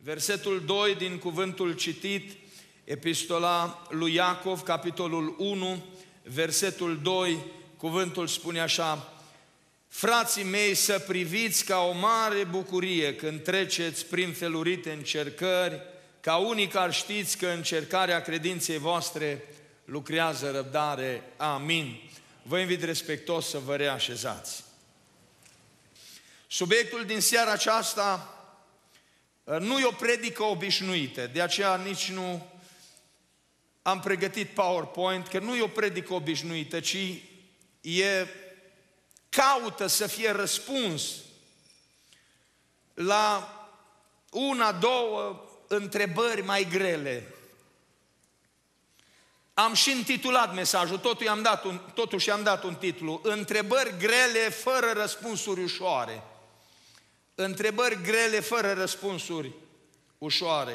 Versetul 2 din cuvântul citit, epistola lui Iacov, capitolul 1, versetul 2, cuvântul spune așa: frații mei, să priviți ca o mare bucurie când treceți prin felurite încercări, ca unii care știți că încercarea credinței voastre lucrează răbdare. Amin. Vă invit respectos să vă reașezați. Subiectul din seara aceasta nu e o predică obișnuită, de aceea nici nu am pregătit PowerPoint, că nu e o predică obișnuită, ci caută să fie răspuns la una, două întrebări mai grele. Am și intitulat mesajul, totuși am dat un titlu: întrebări grele fără răspunsuri ușoare. Întrebări grele fără răspunsuri ușoare.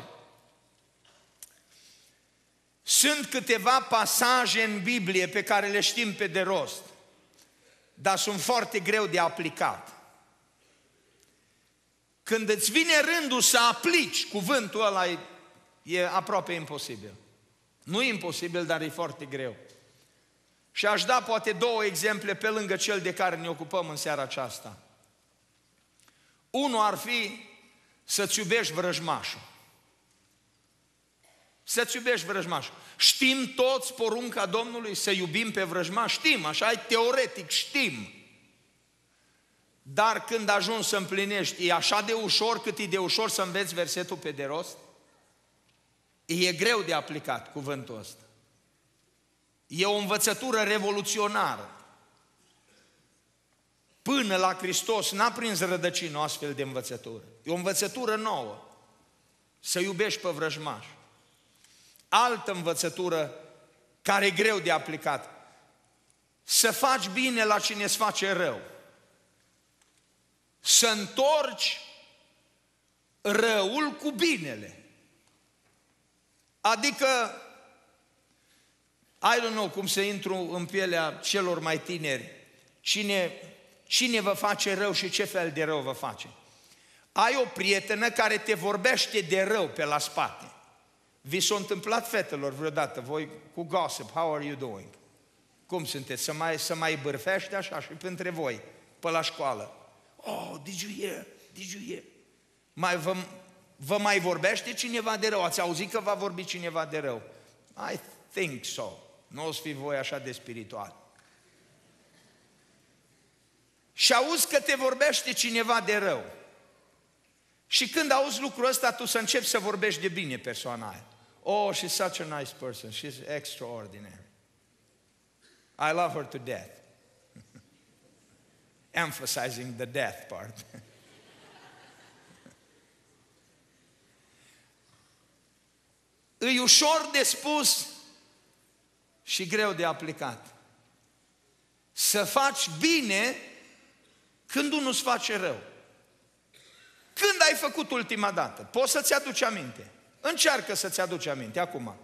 Sunt câteva pasaje în Biblie pe care le știm pe de rost, dar sunt foarte greu de aplicat. Când îți vine rândul să aplici cuvântul ăla, e aproape imposibil. Nu e imposibil, dar e foarte greu. Și aș da poate două exemple pe lângă cel de care ne ocupăm în seara aceasta. Unul ar fi să-ți iubești vrăjmașul. Să-ți iubești vrăjmașul. Știm toți porunca Domnului să iubim pe vrăjmaș? Știm, așa e teoretic, știm. Dar când ajungi să împlinești, e așa de ușor cât e de ușor să înveți versetul pe de rost? E greu de aplicat cuvântul ăsta. E o învățătură revoluționară. Până la Hristos n-a prins rădăcină o astfel de învățătură. E o învățătură nouă. Să iubești pe vrăjmaș. Altă învățătură care e greu de aplicat: să faci bine la cine îți face rău. Să întorci răul cu binele. Adică, I don't know cum să intru în pielea celor mai tineri. Cine vă face rău și ce fel de rău vă face? Ai o prietenă care te vorbește de rău pe la spate. Vi s-a întâmplat, fetelor, vreodată, voi cu gossip, how are you doing? Cum sunteți? Să mai bârfește așa și între voi, pe la școală. Oh, did you hear? Did you hear? Vă mai vorbește cineva de rău? Ați auzit că va vorbi cineva de rău? I think so. Nu o să fi voi așa de spiritual. Și auzi că te vorbește cineva de rău. Și când auzi lucrul ăsta, tu să începi să vorbești de bine persoana aia. Oh, she's such a nice person. She's extraordinary. I love her to death. Emphasizing the death part. E ușor de spus și greu de aplicat. Să faci bine când unul îți face rău. Când ai făcut ultima dată? Poți să-ți aduci aminte. Încearcă să-ți aduci aminte acum.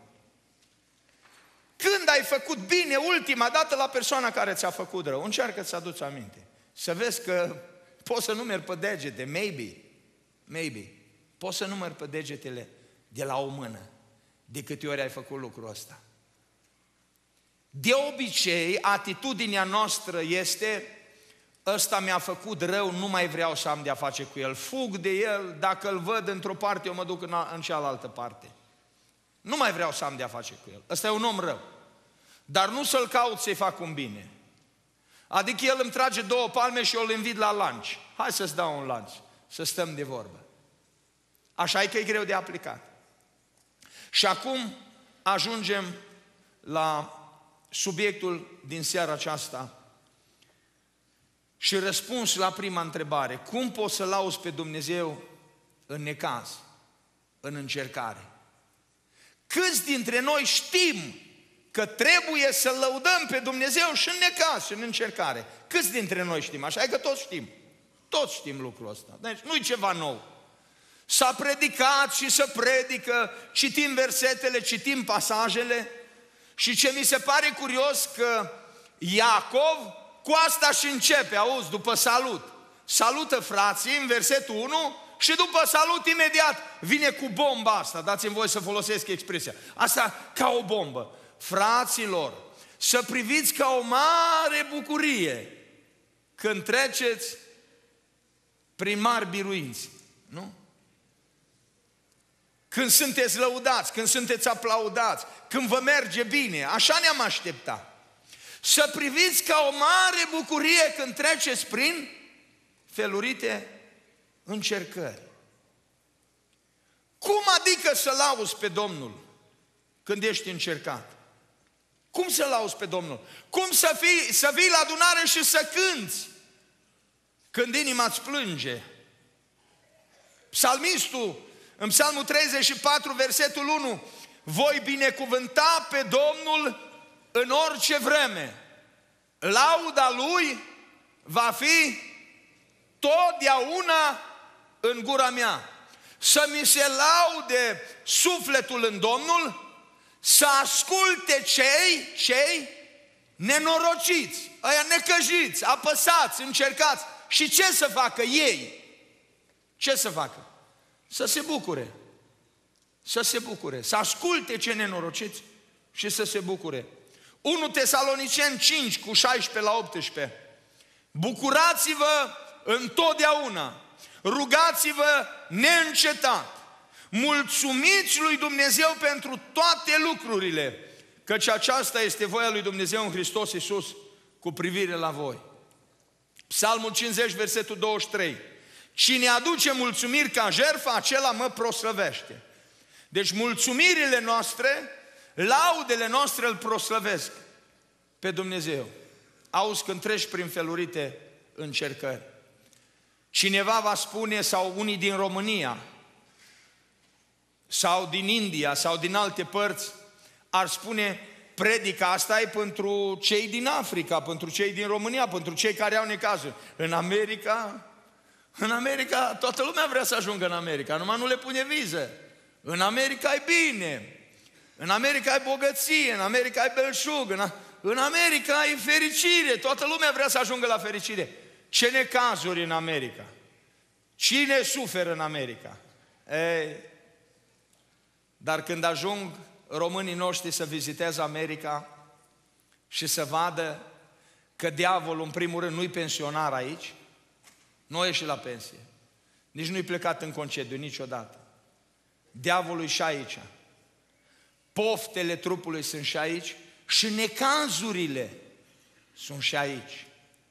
Când ai făcut bine ultima dată la persoana care ți-a făcut rău? Încearcă să aduci aminte. Să vezi că poți să numeri pe degete, maybe. Poți să numeri pe degetele de la o mână de câte ori ai făcut lucrul ăsta. De obicei, atitudinea noastră este: ăsta mi-a făcut rău, nu mai vreau să am de-a face cu el, fug de el, dacă îl văd într-o parte, eu mă duc în cealaltă parte. Nu mai vreau să am de-a face cu el. Ăsta e un om rău. Dar nu să-l caut să-i fac un bine. Adică el îmi trage 2 palme și eu îl invit la lunch. Hai să-ți dau un lunch, să stăm de vorbă. Așa e că e greu de aplicat. Și acum ajungem la subiectul din seara aceasta și răspuns la prima întrebare: cum poți să lauzi pe Dumnezeu în necaz, în încercare? Câți dintre noi știm că trebuie să lăudăm pe Dumnezeu și în necaz și în încercare? Câți dintre noi știm? Așa e că toți știm. Toți știm lucrul ăsta. Deci nu-i ceva nou. S-a predicat și se predică, citim versetele, citim pasajele și ce mi se pare curios că Iacov cu asta și începe, auzi, după salut. Salută frații în versetul 1 și după salut imediat vine cu bomba asta. Dați-mi voie să folosesc expresia. Asta ca o bombă. Fraților, să priviți ca o mare bucurie când treceți prin mari biruinți, nu? Când sunteți lăudați, când sunteți aplaudați, când vă merge bine, așa ne-am așteptat. Să priviți ca o mare bucurie când treceți prin felurite încercări. Cum adică să lauzi pe Domnul când ești încercat? Cum să lauzi pe Domnul? Cum să vii la adunare și să cânți când inima îți plânge? Psalmistul, în Psalmul 34, versetul 1, voi binecuvânta pe Domnul în orice vreme. Lauda Lui va fi totdeauna în gura mea. Să mi se laude sufletul în Domnul, să asculte cei nenorociți, aia necăjiți, apăsați, încercați. Și ce să facă ei? Ce să facă? Să se bucure. Să se bucure. Să asculte cei nenorociți și să se bucure. 1 Tesaloniceni 5 cu 16 la 18. Bucurați-vă întotdeauna, rugați-vă neîncetat, mulțumiți lui Dumnezeu pentru toate lucrurile, căci aceasta este voia lui Dumnezeu în Hristos Iisus cu privire la voi. Psalmul 50, versetul 23. Cine aduce mulțumiri ca jertfă, acela mă proslăvește. Deci mulțumirile noastre, laudele noastre îl proslăvesc pe Dumnezeu. Auzi când treci prin felurite încercări. Cineva va spune, sau unii din România, sau din India, sau din alte părți, ar spune, predica asta e pentru cei din Africa, pentru cei din România, pentru cei care au necazuri. În America, toată lumea vrea să ajungă în America, numai nu le pune viză. În America e bine, în America e bogăție, în America e belșug, în America e fericire, toată lumea vrea să ajungă la fericire. Ce necazuri în America? Cine suferă în America? Dar când ajung românii noștri să viziteze America și să vadă că diavolul, în primul rând, nu-i pensionar aici, nu a ieșit la pensie, nici nu-i plecat în concediu niciodată. Diavolul e și aici. Poftele trupului sunt și aici și necazurile sunt și aici.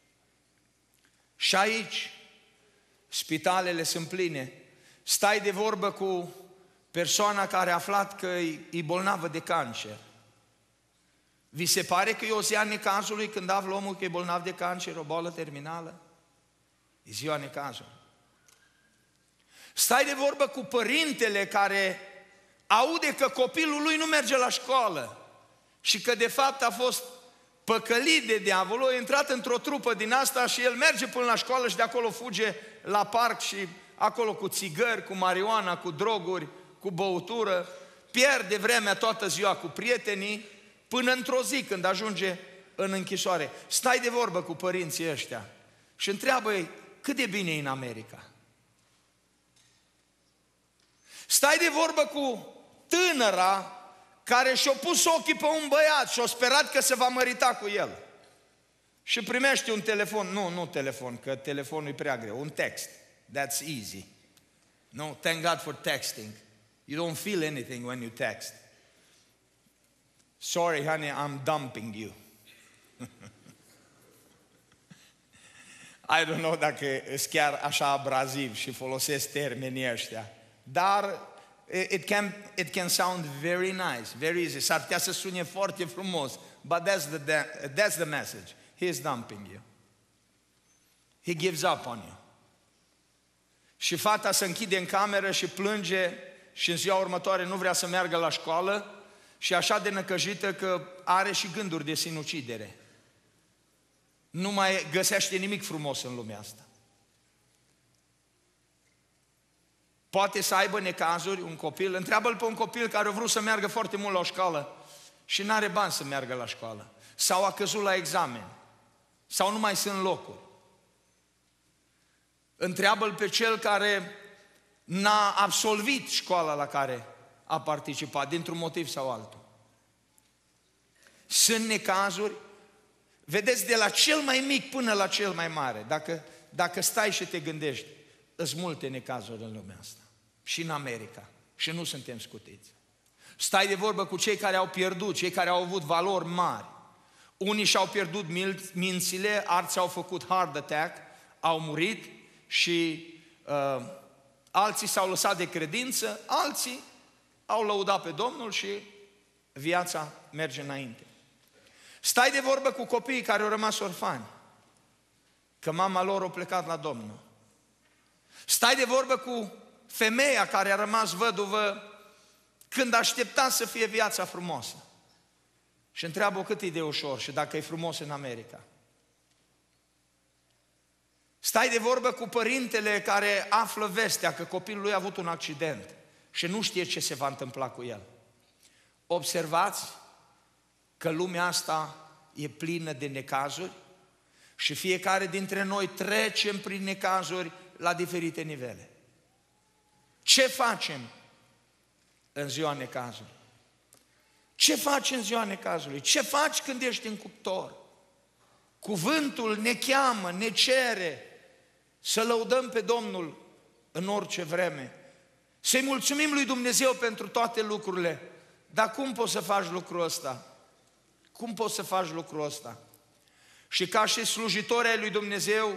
Și aici spitalele sunt pline. Stai de vorbă cu persoana care a aflat că e bolnavă de cancer. Vi se pare că e o zi a necazului când află omul că e bolnav de cancer, o boală terminală? E ziua necazului. Stai de vorbă cu părintele care aude că copilul lui nu merge la școală și că de fapt a fost păcălit de diavolul, a intrat într-o trupă din asta și el merge până la școală și de acolo fuge la parc și acolo cu țigări, cu marihuana, cu droguri, cu băutură, pierde vremea toată ziua cu prietenii, până într-o zi când ajunge în închisoare. Stai de vorbă cu părinții ăștia și întreabă-i cât de bine e în America. Stai de vorbă cu tânăra care și-a pus ochii pe un băiat și-a sperat că se va mărita cu el. Și primește un telefon, nu telefon, că telefonul e prea greu, un text. That's easy. No, thank God for texting. You don't feel anything when you text. Sorry, honey, I'm dumping you. I don't know dacă e chiar așa abraziv și folosesc termenii ăștia, dar it can sound very nice, very easy. S-ar putea să sune foarte frumos, but that's the message. He is dumping you. He gives up on you. Și fata se închide în cameră și plânge și în ziua următoare nu vrea să meargă la școală și așa de năcăjită că are și gânduri de sinucidere. Nu mai găsește nimic frumos în lumea asta. Poate să aibă necazuri un copil, întreabă-l pe un copil care a vrut să meargă foarte mult la școală și nu are bani să meargă la școală, sau a căzut la examen, sau nu mai sunt locuri. Întreabă-l pe cel care n-a absolvit școala la care a participat, dintr-un motiv sau altul. Sunt necazuri, vedeți, de la cel mai mic până la cel mai mare. Dacă stai și te gândești, sunt multe necazuri în lumea asta. Și în America. Și nu suntem scutiți. Stai de vorbă cu cei care au pierdut, cei care au avut valori mari. Unii și-au pierdut mințile, alții au făcut heart attack, au murit și alții s-au lăsat de credință, alții au lăudat pe Domnul și viața merge înainte. Stai de vorbă cu copiii care au rămas orfani, că mama lor a plecat la Domnul. Stai de vorbă cu femeia care a rămas văduvă când aștepta să fie viața frumoasă. Și întreabă cât e de ușor și dacă e frumos în America. Stai de vorbă cu părintele care află vestea că copilul lui a avut un accident și nu știe ce se va întâmpla cu el. Observați că lumea asta e plină de necazuri și fiecare dintre noi trecem prin necazuri la diferite nivele. Ce facem în ziua necazului? Ce faci în ziua necazului? Ce faci când ești în cuptor? Cuvântul ne cheamă, ne cere să lăudăm pe Domnul în orice vreme. Să-i mulțumim lui Dumnezeu pentru toate lucrurile. Dar cum poți să faci lucrul ăsta? Cum poți să faci lucrul ăsta? Și ca și slujitori ai lui Dumnezeu,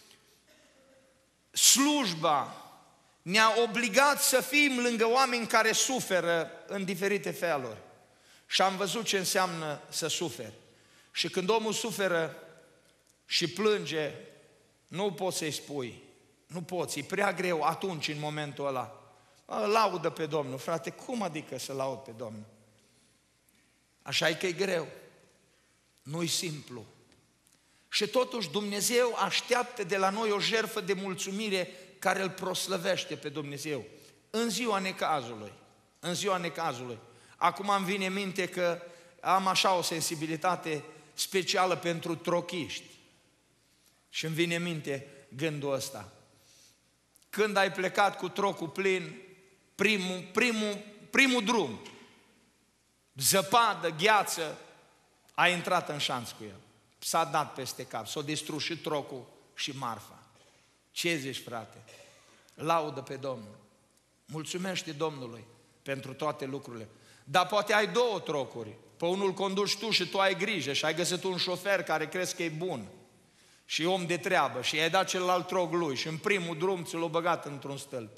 slujba ne-a obligat să fim lângă oameni care suferă în diferite feluri. Și am văzut ce înseamnă să suferi. Și când omul suferă și plânge, nu poți să-i spui, nu poți, e prea greu atunci, în momentul ăla. Laudă pe Domnul, frate, cum adică să laud pe Domnul? Așa e că e greu, nu-i simplu. Și totuși Dumnezeu așteaptă de la noi o jertfă de mulțumire care îl proslăvește pe Dumnezeu în ziua necazului, în ziua necazului. Acum îmi vine în minte că am așa o sensibilitate specială pentru trochiști. Și îmi vine în minte gândul ăsta. Când ai plecat cu trocul plin, primul drum, zăpadă, gheață, ai intrat în șanț cu el. S-a dat peste cap, s-a distrus și trocul și marfa. Ce zici, frate? Laudă pe Domnul. Mulțumește Domnului pentru toate lucrurile. Dar poate ai două trocuri. Pe unul conduci tu și tu ai grijă și ai găsit un șofer care crezi că e bun și om de treabă și i-ai dat celălalt troc lui și în primul drum ți l-a băgat într-un stâlp.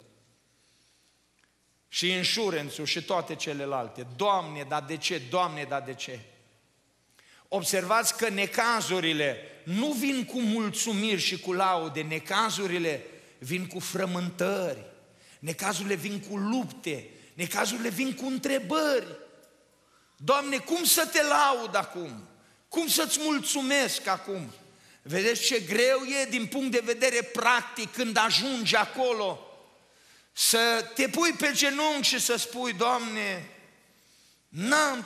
Și insuranțul și toate celelalte. Doamne, dar de ce? Doamne, dar de ce? Observați că necazurile nu vin cu mulțumiri și cu laude, necazurile vin cu frământări, necazurile vin cu lupte, necazurile vin cu întrebări. Doamne, cum să te laud acum? Cum să-ți mulțumesc acum? Vedeți ce greu e din punct de vedere practic când ajungi acolo să te pui pe genunchi și să spui, Doamne, n-am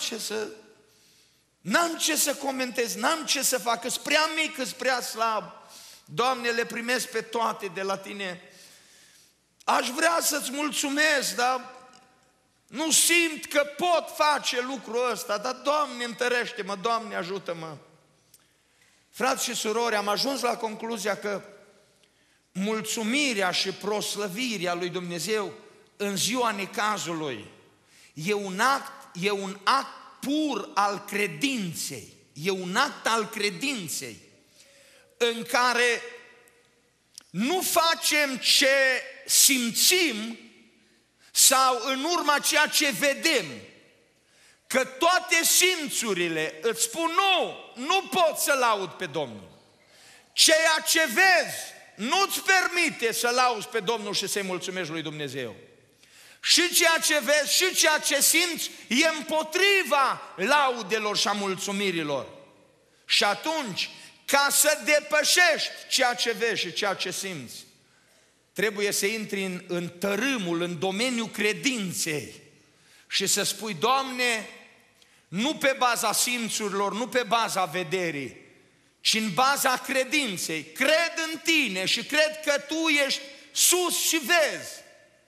ce să comentez, n-am ce să fac, că-s prea mic, că-s prea slab. Doamne, le primesc pe toate de la Tine. Aș vrea să-ți mulțumesc, dar nu simt că pot face lucrul ăsta, dar Doamne, întărește-mă, Doamne, ajută-mă. Frați și surori, am ajuns la concluzia că mulțumirea și proslăvirea lui Dumnezeu în ziua necazului e un act pur al credinței. E un act al credinței în care nu facem ce simțim sau în urma ceea ce vedem. Că toate simțurile îți spun nu poți să laud pe Domnul. Ceea ce vezi nu-ți permite să lauzi pe Domnul și să-i mulțumești lui Dumnezeu. Și ceea ce vezi și ceea ce simți e împotriva laudelor și a mulțumirilor. Și atunci, ca să depășești ceea ce vezi și ceea ce simți, trebuie să intri în tărâmul, în domeniul credinței și să spui, Doamne, nu pe baza simțurilor, nu pe baza vederii, ci în baza credinței. Cred în Tine și cred că Tu ești sus și vezi.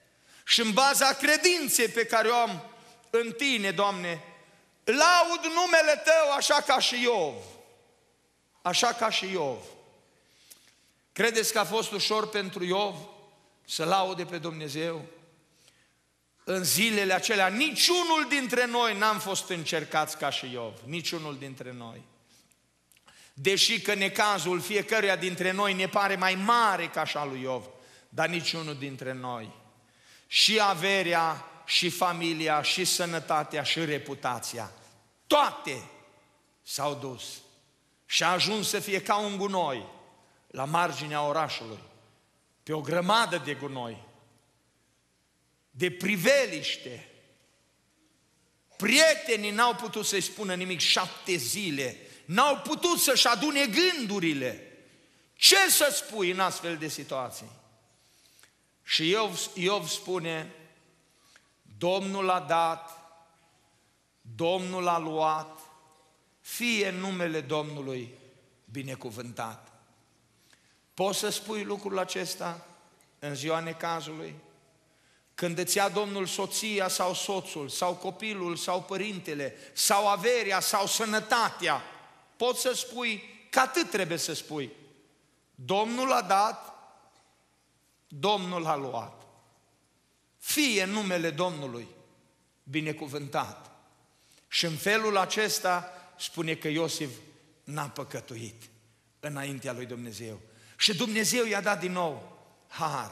și în baza credinței pe care o am în Tine, Doamne, laud numele Tău așa ca și Iov. Așa ca și Iov. Credeți că a fost ușor pentru Iov să laude pe Dumnezeu? În zilele acelea, niciunul dintre noi n-am fost încercați ca și Iov. Niciunul dintre noi. Deși că necazul fiecăruia dintre noi ne pare mai mare ca și al lui Iov, dar niciunul dintre noi. Și averea, și familia, și sănătatea, și reputația, toate s-au dus și a ajuns să fie ca un gunoi la marginea orașului, pe o grămadă de gunoi, de priveliște. Prietenii n-au putut să-i spună nimic 7 zile, n-au putut să-și adune gândurile. Ce să spui în astfel de situații? Și Iov spune, Domnul a dat, Domnul a luat, fie numele Domnului binecuvântat. Poți să spui lucrul acesta în ziua necazului? Când îți ia Domnul soția sau soțul, sau copilul, sau părintele, sau averea, sau sănătatea, poți să spui că atât trebuie să spui. Domnul a dat, Domnul a luat. Fie numele Domnului binecuvântat. Și în felul acesta spune că Iosif n-a păcătuit înaintea lui Dumnezeu. Și Dumnezeu i-a dat din nou har.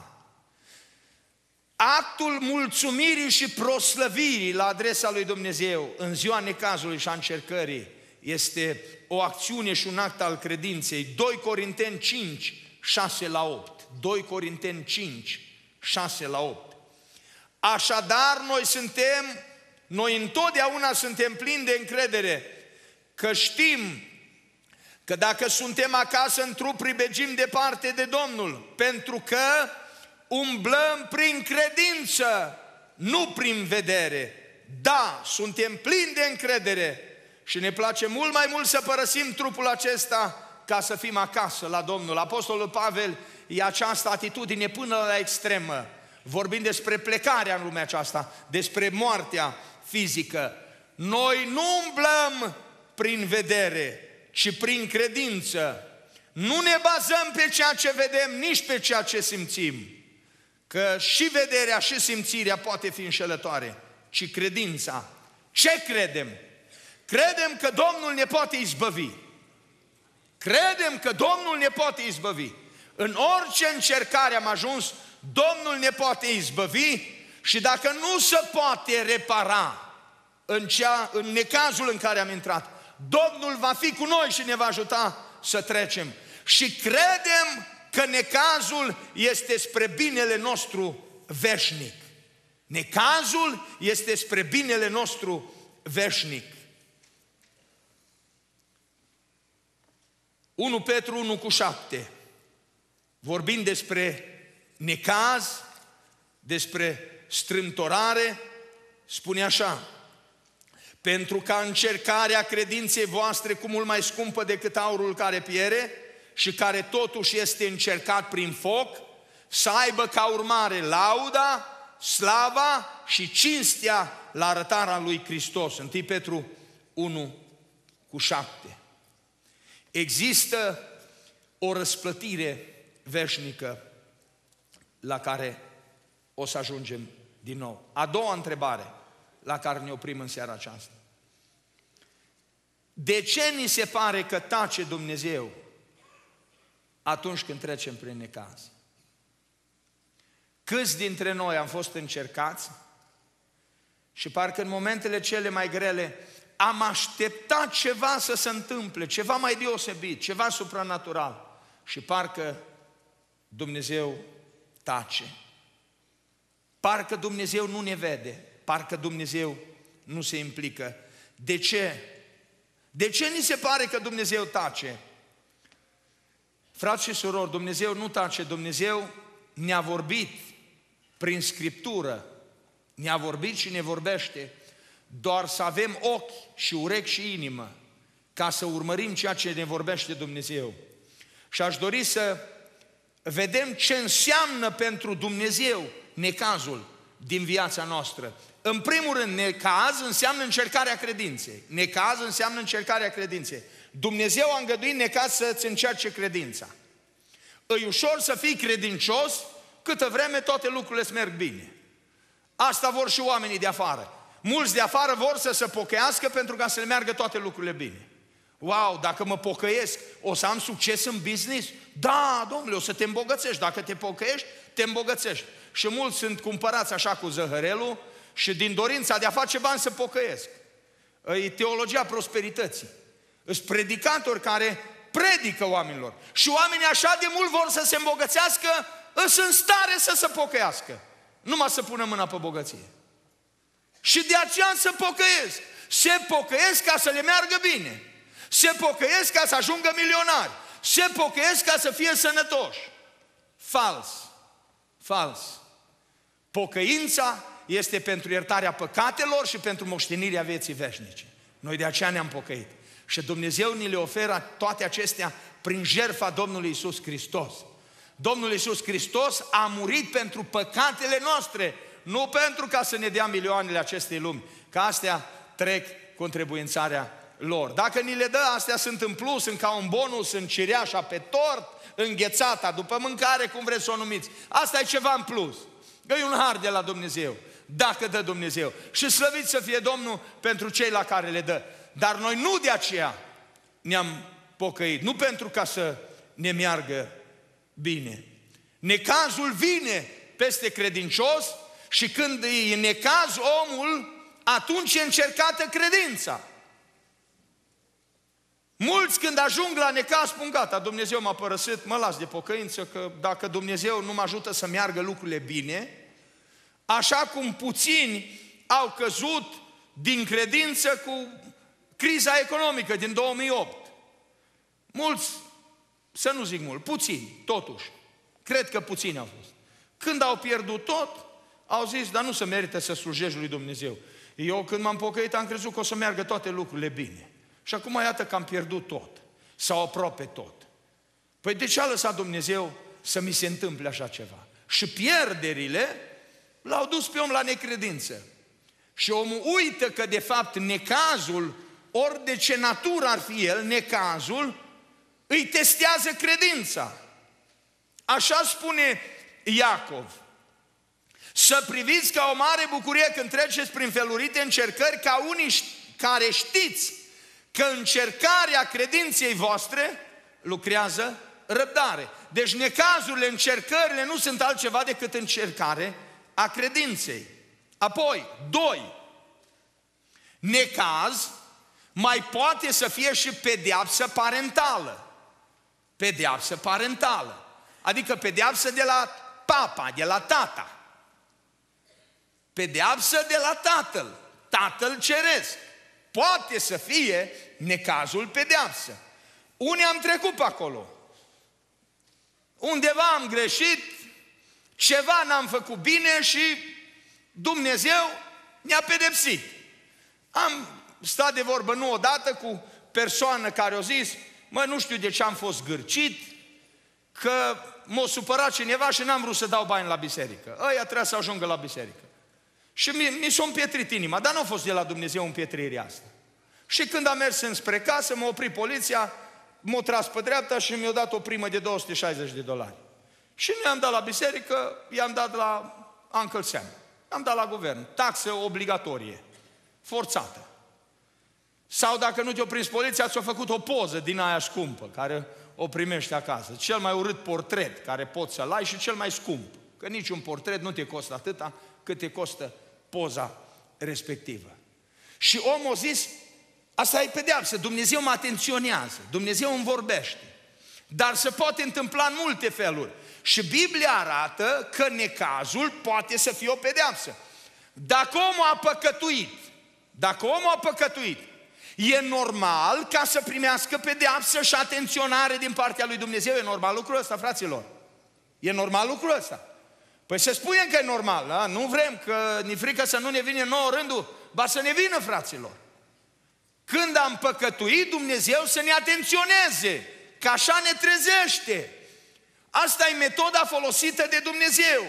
Actul mulțumirii și proslăvirii la adresa lui Dumnezeu în ziua necazului și a încercării este o acțiune și un act al credinței. 2 Corinteni 5, 6-8. 2 Corinteni 5, 6-8. Așadar, noi întotdeauna suntem plini de încredere, că știm că dacă suntem acasă în trup, pribegim departe de Domnul, pentru că umblăm prin credință, nu prin vedere. Da, suntem plini de încredere și ne place mult mai mult să părăsim trupul acesta ca să fim acasă la Domnul. Apostolul Pavel ia această atitudine până la extremă, vorbind despre plecarea în lumea aceasta, despre moartea fizică. Noi nu umblăm prin vedere, ci prin credință. Nu ne bazăm pe ceea ce vedem, nici pe ceea ce simțim, că și vederea și simțirea poate fi înșelătoare, ci credința. Ce credem? Credem că Domnul ne poate izbăvi. Credem că Domnul ne poate izbăvi. În orice încercare am ajuns, Domnul ne poate izbăvi și dacă nu se poate repara în necazul în care am intrat, Domnul va fi cu noi și ne va ajuta să trecem. Și credem că necazul este spre binele nostru veșnic. Necazul este spre binele nostru veșnic. 1 Petru 1:7, vorbind despre necaz, despre strâmtorare, spune așa: pentru ca încercarea credinței voastre, cu mult mai scumpă decât aurul care piere și care totuși este încercat prin foc, să aibă ca urmare lauda, slava și cinstea la arătarea lui Hristos. 1 Petru 1:7. Există o răsplătire veșnică la care o să ajungem din nou. A doua întrebare la care ne oprim în seara aceasta. De ce ni se pare că tace Dumnezeu atunci când trecem prin necaz? Câți dintre noi am fost încercați și parcă în momentele cele mai grele am așteptat ceva să se întâmple, ceva mai deosebit, ceva supranatural și parcă Dumnezeu tace. Parcă Dumnezeu nu ne vede, parcă Dumnezeu nu se implică. De ce? De ce ni se pare că Dumnezeu tace? Frați și surori, Dumnezeu nu tace, Dumnezeu ne-a vorbit prin Scriptură, ne-a vorbit și ne vorbește, doar să avem ochi și urechi și inimă ca să urmărim ceea ce ne vorbește Dumnezeu. Și aș dori să vedem ce înseamnă pentru Dumnezeu necazul din viața noastră. În primul rând, necaz înseamnă încercarea credinței. Necaz înseamnă încercarea credinței. Dumnezeu a îngăduit necaz să-ți încerce credința. E ușor să fii credincios câtă vreme toate lucrurile îți merg bine. Asta vor și oamenii de afară. Mulți de afară vor să se pocăiască pentru ca să le meargă toate lucrurile bine. Wow, dacă mă pocăiesc, o să am succes în business? Da, domnule, o să te îmbogățești. Dacă te pocăiești, te îmbogățești. Și mulți sunt cumpărați așa cu zăhărelul și din dorința de a face bani se pocăiesc. E teologia prosperității. Sunt predicatori care predică oamenilor. Și oamenii așa de mult vor să se îmbogățească, sunt în stare să se pocăiască. Numai să pună mâna pe bogăție. Și de aceea se pocăiesc. Se pocăiesc ca să le meargă bine. Se pocăiesc ca să ajungă milionari. Se pocăiesc ca să fie sănătoși. Fals. Fals. Pocăința este pentru iertarea păcatelor și pentru moștenirea vieții veșnice. Noi de aceea ne-am pocăit. Și Dumnezeu ni le oferă toate acestea prin jertfa Domnului Iisus Hristos. Domnul Iisus Hristos a murit pentru păcatele noastre, nu pentru ca să ne dea milioanele acestei lumi, că astea trec cu întrebuințarea lor. Dacă ni le dă, astea sunt în plus, sunt ca un bonus, în cireașa pe tort, înghețata, după mâncare, cum vreți să o numiți. Asta e ceva în plus. E un har de la Dumnezeu, dacă dă Dumnezeu. Și slăvit să fie Domnul pentru cei la care le dă. Dar noi nu de aceea ne-am pocăit, nu pentru ca să ne meargă bine. Necazul vine peste credincios și când e necaz omul, atunci e încercată credința. Mulți când ajung la necaz spun gata, Dumnezeu m-a părăsit, mă las de pocăință, că dacă Dumnezeu nu mă ajută să meargă lucrurile bine, așa cum puțini au căzut din credință cu criza economică din 2008. Mulți, să nu zic mult, puțini, totuși. Cred că puțini au fost. Când au pierdut tot, au zis, dar nu se merită să slujești lui Dumnezeu. Eu când m-am pocăit am crezut că o să meargă toate lucrurile bine. Și acum iată că am pierdut tot. Sau aproape tot. Păi de ce a lăsat Dumnezeu să mi se întâmple așa ceva? Și pierderile l-au dus pe om la necredință. Și omul uită că de fapt necazul, ori de ce natură ar fi el, necazul îi testează credința. Așa spune Iacov. Să priviți ca o mare bucurie când treceți prin felurite încercări, ca unii care știți că încercarea credinței voastre lucrează răbdare. Deci necazurile, încercările nu sunt altceva decât încercare a credinței. Apoi, 2. Necaz mai poate să fie și pedeapsă parentală. Pedeapsă parentală. Adică pedeapsă de la papa, de la tata. Pedeapsă de la tatăl, tatăl ceresc. Poate să fie necazul pedeapsă. Unii am trecut pe acolo. Undeva am greșit, ceva n-am făcut bine și Dumnezeu ne-a pedepsit. Am stat de vorbă nu odată cu persoană care a zis, mă, nu știu de ce am fost gârcit, că m-a supărat cineva și n-am vrut să dau bani la biserică. Ăia trebuia să ajungă la biserică. Și mi s-a împietrit inima, dar nu a fost de la Dumnezeu împietrirea asta. Și când am mers înspre casă, m-a oprit poliția, m-a tras pe dreapta și mi-a dat o primă de $260. Și nu i-am dat la biserică, i-am dat la Uncle Sam. Am dat la guvern, taxă obligatorie, forțată. Sau dacă nu te-a prins poliția, ți-a făcut o poză din aia scumpă, care o primești acasă. Cel mai urât portret care poți să-l ai și cel mai scump. Că niciun portret nu te costă atâta cât te costă poza respectivă. Și omul a zis, asta e pedeapsă, Dumnezeu mă atenționează, Dumnezeu îmi vorbește. Dar se poate întâmpla în multe feluri. Și Biblia arată că necazul poate să fie o pedeapsă. Dacă omul a păcătuit, e normal ca să primească pedeapsă și atenționare din partea lui Dumnezeu. E normal lucrul ăsta, fraților? E normal lucrul ăsta? Păi să spunem că e normal, da? Nu vrem, că ni frică să nu ne vină nouă rândul, ba să ne vină, fraților. Când am păcătuit, Dumnezeu să ne atenționeze, că așa ne trezește. Asta e metoda folosită de Dumnezeu.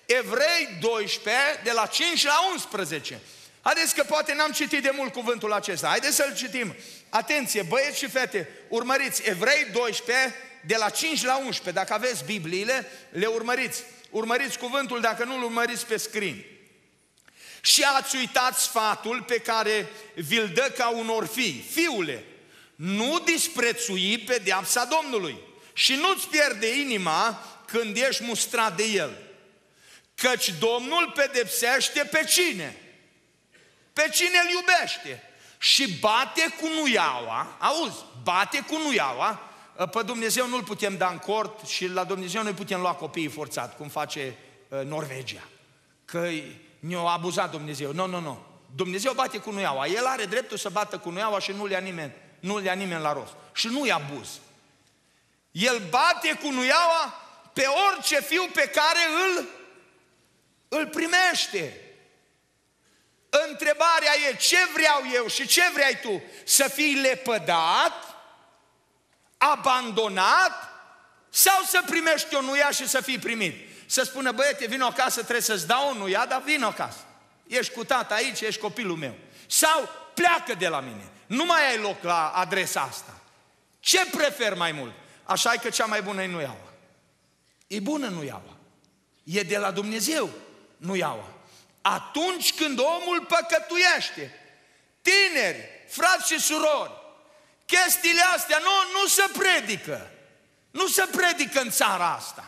Evrei 12, de la 5 la 11. Haideți că poate n-am citit de mult cuvântul acesta. Haideți să-l citim. Atenție, băieți și fete, urmăriți Evrei 12, de la 5 la 11. Dacă aveți Bibliile, le urmăriți. Urmăriți cuvântul, dacă nu-l urmăriți pe screen. Și ați uitat sfatul pe care vi-l dă ca unor fii. Fiule, nu disprețui pedeapsa Domnului și nu-ți pierde inima când ești mustrat de El. Căci Domnul pedepsește pe cine? Pe cine îl iubește. Și bate cu nuiaua, auzi, bate cu nuiaua. Pe Dumnezeu nu-l putem da în cort și la Dumnezeu nu putem lua copiii forțat, cum face Norvegia. Că ne-a abuzat Dumnezeu. Nu. Dumnezeu bate cu nuiaua. El are dreptul să bată cu nuiaua și nu le ia nimeni la rost. Și nu-i abuz. El bate cu nuiaua pe orice fiu pe care îl primește. Întrebarea e, ce vreau eu și ce vrei tu? Să fii lepădat, abandonat sau să primești o nuia și să fii primit? Să spună, băiete, vino acasă, trebuie să-ți dau o nuia, dar vino acasă. Ești cu tata aici, ești copilul meu. Sau pleacă de la mine. Nu mai ai loc la adresa asta. Ce prefer mai mult? Așa e că cea mai bună e nuiaua. E bună nuiaua. E de la Dumnezeu nuiaua. Atunci când omul păcătuiește, tineri, frați și surori, chestiile astea nu se predică. Nu se predică în țara asta.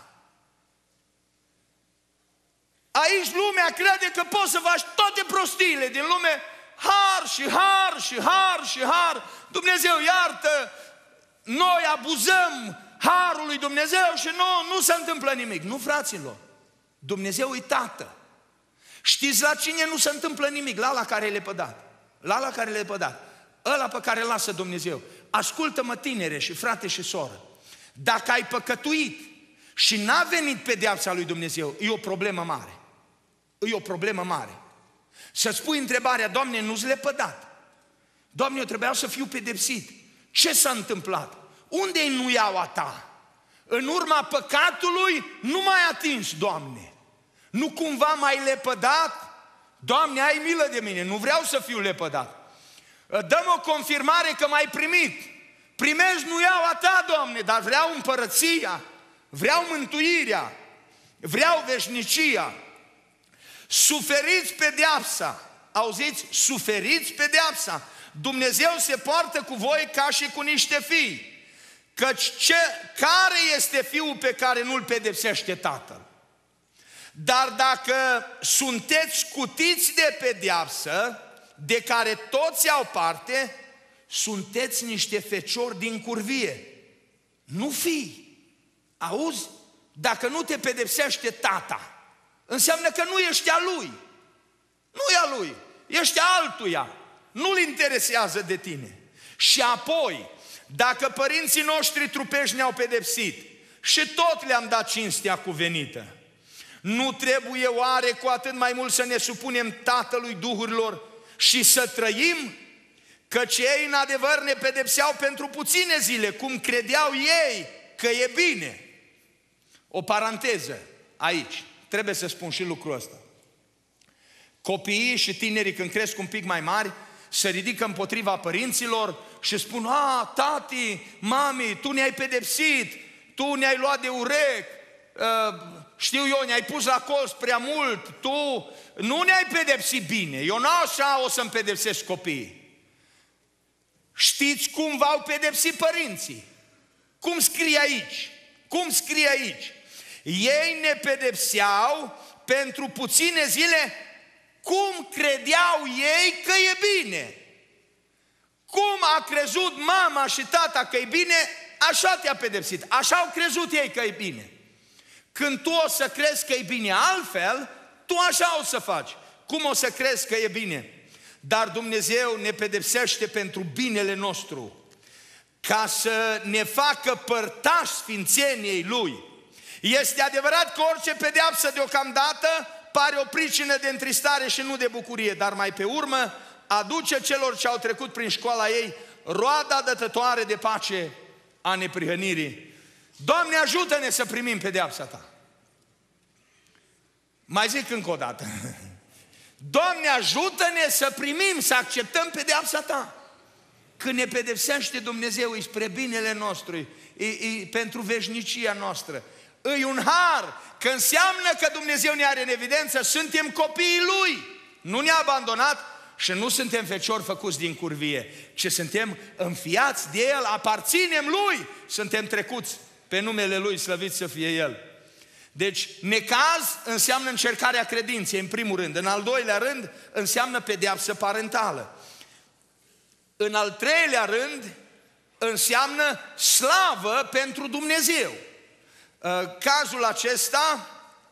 Aici lumea crede că poți să faci toate prostiile din lume, har și har și har și har. Dumnezeu iartă, noi abuzăm harul lui Dumnezeu și nu se întâmplă nimic. Nu, fraților, Dumnezeu e Tată. Știți la cine nu se întâmplă nimic? La ăla care e lepădat. La ăla care e lepădat. Ăla pe care îl lasă Dumnezeu. Ascultă-mă, tinere și frate și soră. Dacă ai păcătuit și n-a venit pedeapsa lui Dumnezeu, e o problemă mare. E o problemă mare. Să-ți pui întrebarea, Doamne, nu-s lepădat. Doamne, eu trebuia să fiu pedepsit. Ce s-a întâmplat? Unde-i nuiaua ta? În urma păcatului nu m-ai atins, Doamne. Nu cumva m-ai lepădat? Doamne, ai milă de mine, nu vreau să fiu lepădat. Dă-mi o confirmare că m-ai primit. Primești nuiaua ta, Doamne, dar vreau împărăția, vreau mântuirea, vreau veșnicia. Suferiți pedeapsa. Auziți? Suferiți pedeapsa. Dumnezeu se poartă cu voi ca și cu niște fii. Căci care este fiul pe care nu-l pedepsește tatăl? Dar dacă sunteți scutiți de pedeapsă, de care toți au parte, sunteți niște feciori din curvie. Nu fii. Auzi? Dacă nu te pedepsește tata, înseamnă că nu ești a lui. Nu e a lui. Ești a altuia. Nu-l interesează de tine. Și apoi, dacă părinții noștri trupești ne-au pedepsit și tot le-am dat cinstea cuvenită, nu trebuie oare cu atât mai mult să ne supunem Tatălui Duhurilor și să trăim? Căci ei în adevăr ne pedepseau pentru puține zile, cum credeau ei că e bine. O paranteză aici, trebuie să spun și lucrul ăsta. Copiii și tinerii când cresc un pic mai mari se ridică împotriva părinților și spun, tati, mami, tu ne-ai pedepsit, tu ne-ai luat de urechi, știu eu, ne-ai pus la colț prea mult, tu nu ne-ai pedepsit bine, eu nu așa o să-mi pedepsesc copiii. Știți cum v-au pedepsit părinții? Cum scrie aici? Cum scrie aici? Ei ne pedepseau pentru puține zile cum credeau ei că e bine. Cum a crezut mama și tata că e bine, așa te-a pedepsit. Așa au crezut ei că e bine. Când tu o să crezi că e bine altfel, tu așa o să faci. Cum o să crezi că e bine? Dar Dumnezeu ne pedepsește pentru binele nostru, ca să ne facă părtași sfințeniei Lui. Este adevărat că orice pedeapsă deocamdată pare o pricină de întristare și nu de bucurie, dar mai pe urmă aduce celor ce au trecut prin școala ei roada dătătoare de pace a neprihănirii. Doamne, ajută-ne să primim pedeapsa Ta. Mai zic încă o dată. Doamne, ajută-ne să primim, să acceptăm pedeapsa Ta. Când ne pedepsește Dumnezeu, e spre binele nostru, e pentru veșnicia noastră. E un har, că înseamnă că Dumnezeu ne are în evidență, suntem copiii Lui. Nu ne-a abandonat și nu suntem feciori făcuți din curvie, ci suntem înfiați de El, aparținem Lui, suntem trecuți pe numele Lui, slăvit să fie El. Deci, necaz înseamnă încercarea credinței, în primul rând. În al doilea rând, înseamnă pedeapsă parentală. În al treilea rând, înseamnă slavă pentru Dumnezeu. Cazul acesta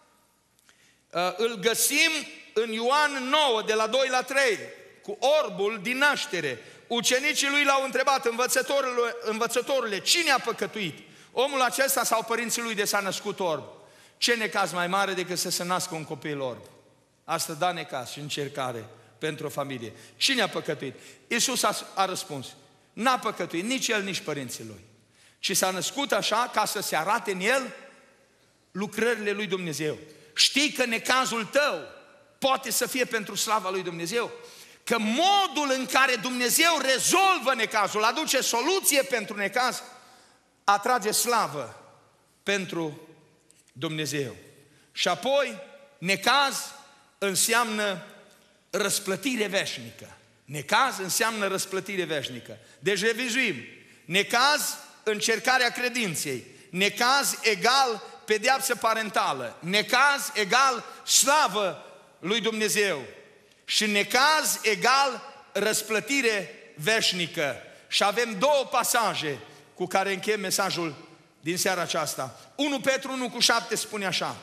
îl găsim în Ioan 9, de la 2 la 3, cu orbul din naștere. Ucenicii lui l-au întrebat, învățătorule, cine a păcătuit? Omul acesta sau părinții lui de s-a născut orb? Ce necaz mai mare decât să se nască un copil orb? Asta da necaz și încercare pentru o familie. Cine a păcătuit? Iisus a răspuns, n-a păcătuit nici el, nici părinții lui, ci s-a născut așa ca să se arate în el lucrările lui Dumnezeu. Știi că necazul tău poate să fie pentru slava lui Dumnezeu? Că modul în care Dumnezeu rezolvă necazul, aduce soluție pentru necaz, atrage slavă pentru Dumnezeu. Și apoi, necaz înseamnă răsplătire veșnică. Necaz înseamnă răsplătire veșnică. Deci revizuim. Necaz, încercarea credinței. Necaz egal pedeapsă parentală. Necaz egal slavă lui Dumnezeu. Și necaz egal răsplătire veșnică. Și avem două pasaje cu care încheiem mesajul din seara aceasta. 1 Petru 1:7 spune așa.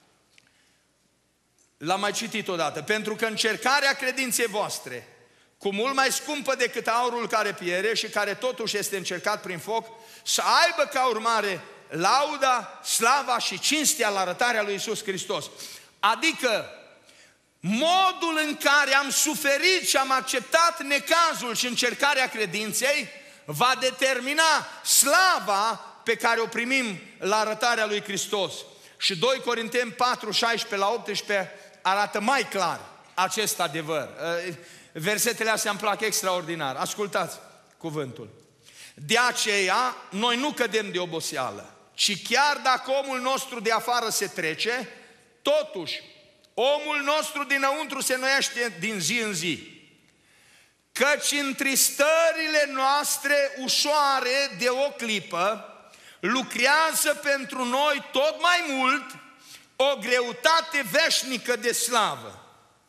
L-am mai citit odată. Pentru că încercarea credinței voastre, cu mult mai scumpă decât aurul care piere și care totuși este încercat prin foc, să aibă ca urmare lauda, slava și cinstea la arătarea lui Iisus Hristos. Adică modul în care am suferit și am acceptat necazul și încercarea credinței va determina slava pe care o primim la arătarea lui Hristos. Și 2 Corinteni 4:16-18 arată mai clar acest adevăr. Versetele astea îmi plac extraordinar. Ascultați cuvântul. De aceea, noi nu cădem de oboseală, ci chiar dacă omul nostru de afară se trece, totuși, omul nostru dinăuntru se înnoiește din zi în zi. Căci întristările noastre ușoare de o clipă lucrează pentru noi tot mai mult o greutate veșnică de slavă.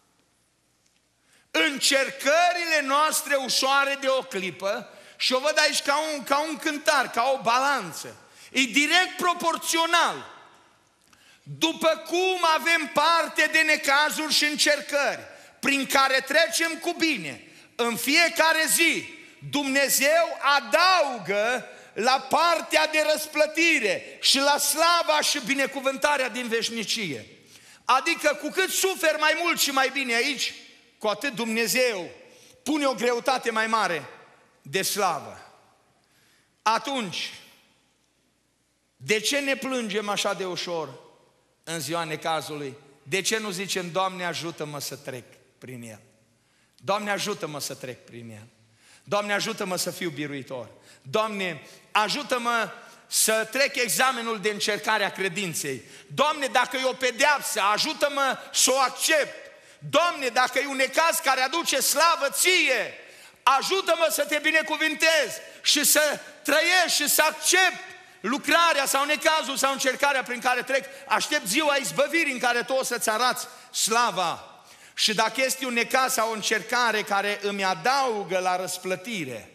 Încercările noastre ușoare de o clipă, și o văd aici ca un cântar, ca o balanță, e direct proporțional. După cum avem parte de necazuri și încercări prin care trecem cu bine, în fiecare zi Dumnezeu adaugă la partea de răsplătire și la slava și binecuvântarea din veșnicie. Adică cu cât suferi mai mult și mai bine aici, cu atât Dumnezeu pune o greutate mai mare de slavă. Atunci, de ce ne plângem așa de ușor în ziua necazului? De ce nu zicem, Doamne, ajută-mă să trec prin el? Doamne, ajută-mă să trec prin el. Doamne, ajută-mă să fiu biruitor. Doamne, ajută-mă să trec examenul de încercare a credinței. Doamne, dacă e o pedeapsă, ajută-mă să o accept. Doamne, dacă e un necaz care aduce slavă Ție, ajută-mă să Te binecuvintez și să trăiesc și să accept lucrarea sau necazul sau încercarea prin care trec. Aștept ziua izbăvirii în care Tu o să-ți arăți slava. Și dacă este un necaz sau o încercare care îmi adaugă la răsplătire,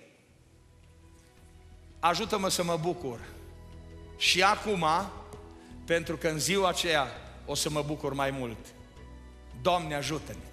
ajută-mă să mă bucur. Și acum, pentru că în ziua aceea o să mă bucur mai mult. Doamne, ajută-ne!